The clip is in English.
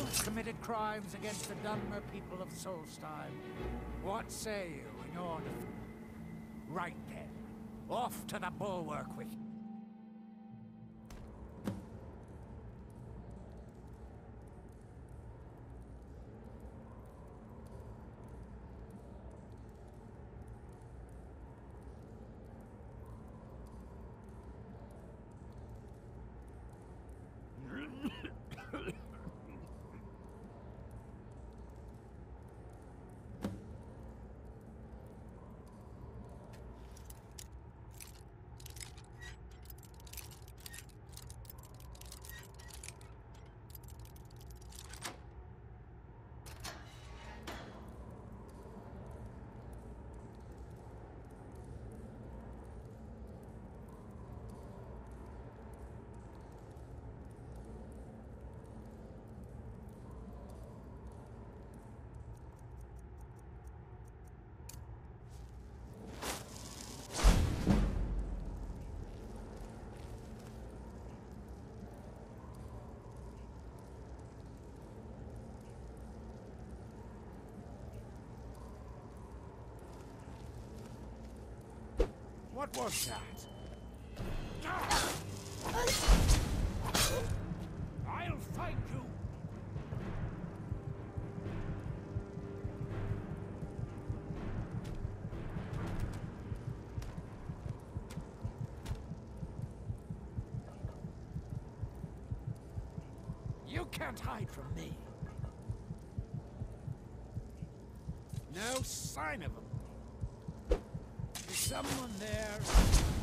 committed crimes against the Dunmer people of Solstheim. What say you in your defense? Right then, off to the Bulwark with you. What was that? I'll find you! You can't hide from me. No sign of him. Is someone there?